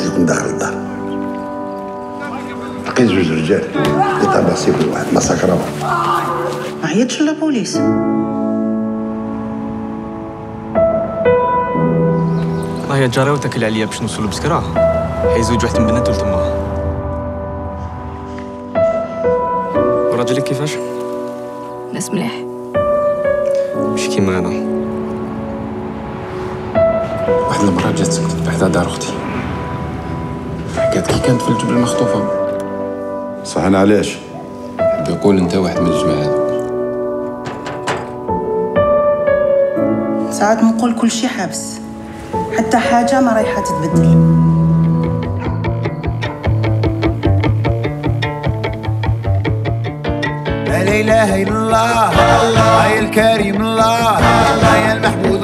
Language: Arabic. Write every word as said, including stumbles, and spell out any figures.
خاص يكون داخل الدار. لقيت جوج رجال اللي طاباسي كل واحد مساكرهم. ما عيطش للبوليس؟ هي الجارة وتاكل عليا باش نوصلوا بسكرة حيزوج واحد من بنات ولد تماها. وراجلك كيفاش؟ ناس مليح ماشي كيما انا. واحد المرة جات سكتت بحدا دار اختي، حكات كي كانت في الجبل مخطوفة. صح انا علاش؟ بيقول انت واحد من الجماعة هذوك. ساعات نقول كل شي حابس، حتى حاجة ما رايحة تتبدل. لا إله إلا الله، يا الكريم الله، يا المحمود